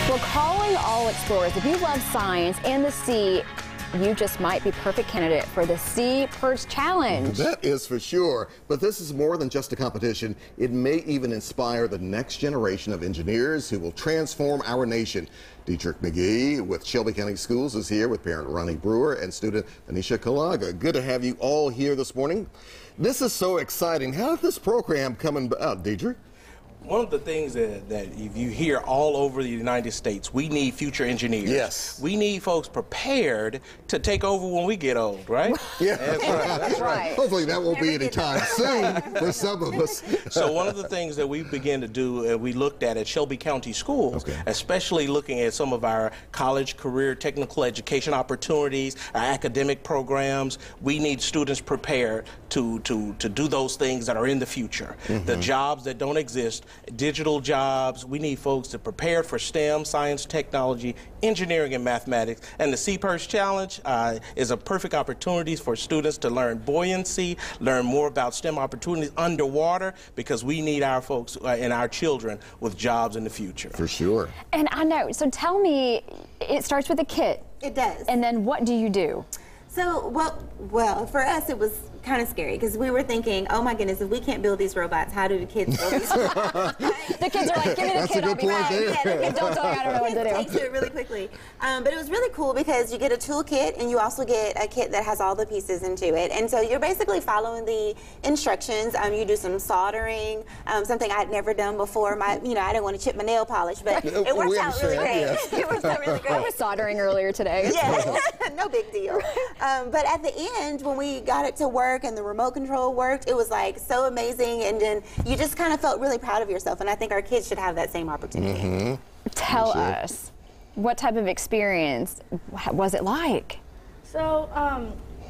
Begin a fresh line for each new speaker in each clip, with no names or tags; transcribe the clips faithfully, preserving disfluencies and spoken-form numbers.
We're calling all explorers. If you love science and the sea, you just might be perfect candidate for the SeaPerch Challenge.
That is for sure. But this is more than just a competition. It may even inspire the next generation of engineers who will transform our nation. Dietrich McGee with Shelby County Schools is here with parent Ronnie Brewer and student Anisha Kalaga. Good to have you all here this morning. This is so exciting. How did this program come about, Dietrich?
One of the things that, that if you hear all over the United States, we need future engineers.
Yes.
We need folks prepared to take over when we get old, right?
Yeah.
That's right. That's right.
Hopefully that won't be any time soon for some of us.
So one of the things that we began to do, uh, we looked at at Shelby County Schools, okay. especially looking at some of our college, career, technical education opportunities, our academic programs. We need students prepared to, to, to do those things that are in the future. Mm-hmm. The jobs that don't exist, digital jobs. We need folks to prepare for STEM, science, technology, engineering, and mathematics. And the SeaPerch Challenge uh, is a perfect opportunity for students to learn buoyancy, learn more about STEM opportunities underwater, because we need our folks uh, and our children with jobs in the future.
For sure.
And I know, so tell me, it starts with a kit.
It does.
And then what do you do?
So, well, well, for us it was kind of scary because we were thinking, oh my goodness, if we can't build these robots, how do the kids build these robots?
The kids are like, give me the
That's
kid,
a
I'll
good
be
point
back.
there.
Yeah, the kids don't tell me, I don't know what to do.
Take to it really quickly. Um, but it was really cool because you get a toolkit and you also get a kit that has all the pieces into it. And so you're basically following the instructions. Um, you do some soldering, um, something I'd never done before. My, you know, I didn't want to chip my nail polish, but it worked
We
out really great.
yes.
It worked out really great.
I was soldering earlier today.
Yeah, no big deal. Um, but at the end, when we got it to work and the remote control worked, it was like so amazing, and then you just kind of felt really proud of yourself, and I think our kids should have that same opportunity.
Mm-hmm.
Tell
sure.
us, what type of experience was it like?
So um,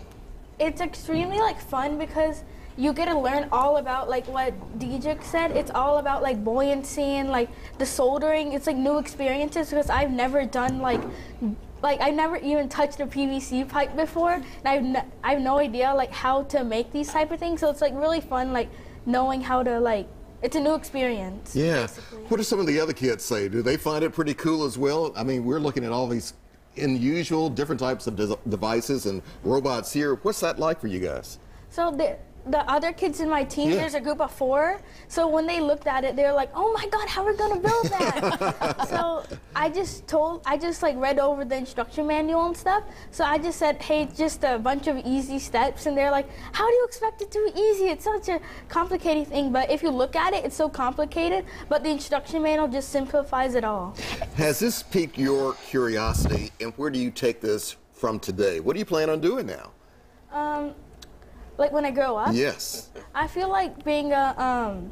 it's extremely like fun because you get to learn all about like what Dietrich said. It's all about like buoyancy and like the soldering. It's like new experiences because I've never done like Like, I've never even touched a P V C pipe before, and I've, no, I have no idea, like, how to make these type of things, so it's, like, really fun, like, knowing how to, like, it's a new experience.
Yeah.
Basically.
What do some of the other kids say? Do they find it pretty cool as well? I mean, we're looking at all these unusual, different types of de devices and robots here. What's that like for you guys?
So, the, the other kids in my team,
yeah.
there's a group of four, so when they looked at it, they're like, oh my god, how are we gonna build that? So I just told, I just like read over the instruction manual and stuff, so I just said, hey, just a bunch of easy steps, and they're like, how do you expect it to be easy? It's such a complicated thing, but if you look at it, it's so complicated, but the instruction manual just simplifies it all.
Has this piqued your curiosity, and where do you take this from today? What do you plan on doing now?
Um, Like when I grow up?
Yes.
I feel like being a, um,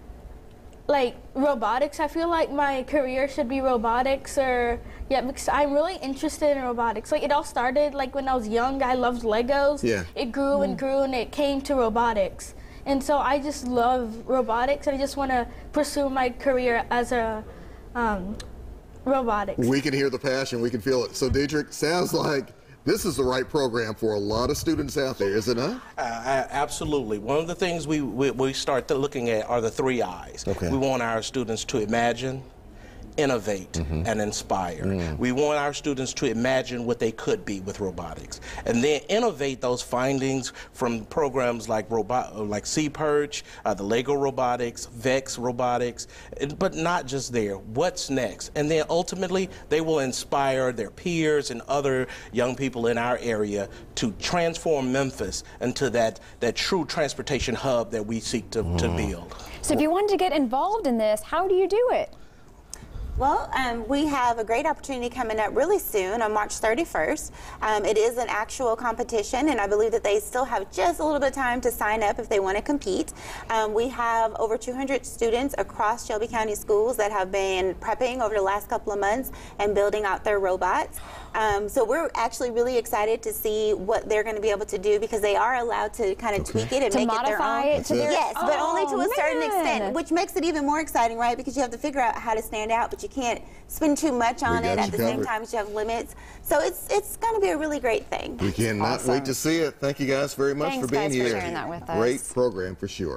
like robotics, I feel like my career should be robotics or, yeah, because I'm really interested in robotics. Like it all started like when I was young, I loved Legos.
Yeah.
It grew and grew and it came to robotics. And so I just love robotics and I just want to pursue my career as a um, robotics.
We can hear the passion, we can feel it. So Dietrich, sounds like this is the right program for a lot of students out there, is it not?
Uh, absolutely. One of the things we, we, we start looking at are the three I's.
Okay.
We want our students to imagine, innovate, mm-hmm. and inspire. Mm. We want our students to imagine what they could be with robotics, and then innovate those findings from programs like robot, like SeaPerch, uh, the Lego Robotics, Vex Robotics, but not just there. What's next? And then ultimately, they will inspire their peers and other young people in our area to transform Memphis into that, that true transportation hub that we seek to, mm. to build.
So if you wanted to get involved in this, how do you do it?
Well, um, we have a great opportunity coming up really soon on March thirty-first. Um, it is an actual competition, and I believe that they still have just a little bit of time to sign up if they want to compete. Um, we have over two hundred students across Shelby County Schools that have been prepping over the last couple of months and building out their robots. Um, so we're actually really excited to see what they're going to be able to do because they are allowed to kind of tweak it and
to
make
modify
it their own.
It to their,
yes, but
oh,
only to a
man.
certain extent, which makes it even more exciting, right? Because you have to figure out how to stand out, but you can't spend too much on it at the same time as you have limits. So it's it's going to be a really great thing.
We cannot
awesome.
wait to see it. Thank you guys very much
Thanks,
for being
guys,
here.
for sharing that with us.
Great program for sure.